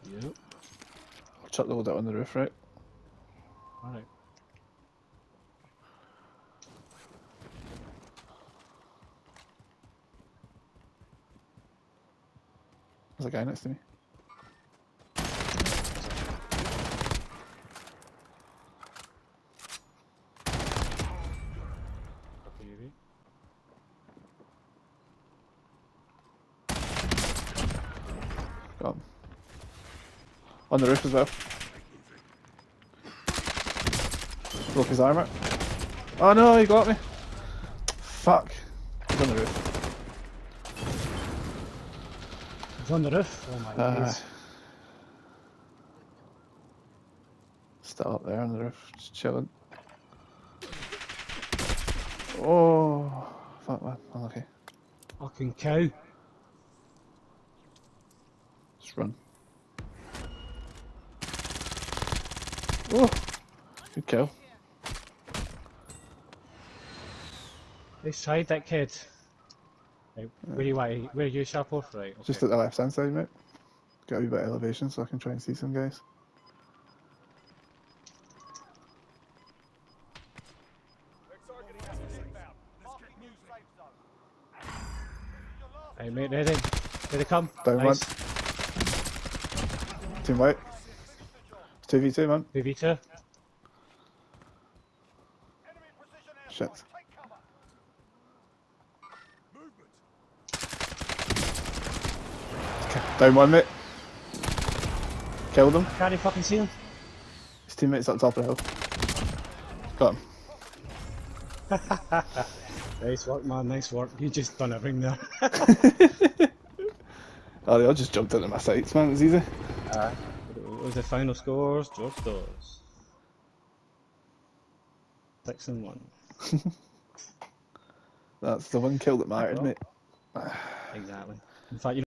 Yep. I'll chuck the load out on the roof, right? Alright. There's a guy next to me. Maybe. Got him. On the roof as well. Broke his armour. Oh no, he got me. Fuck. He's on the roof. He's on the roof. Oh my days. Still up there on the roof, just chilling. Oh, fuck man, unlucky. Fucking cow. Just run. Oh, good kill. Nice tried that kid. Right, where are you sharp off? Right, okay. Just at the left hand side, mate. Got a wee bit of elevation so I can try and see some guys. Right, mate, ready? Here they come. Down Nice. one. Team white. It's 2v2, man. 2v2. Shit. Down one, mate. Killed him. Can't you fucking see him? His teammate's up top of the hill. Got him. Nice work, man. Nice work. You just done everything there. Oh, they all just jumped into my sights, man. It was easy. What was the final scores? Draw scores. 6-1. That's the one kill that mattered, mate. Exactly. In fact, you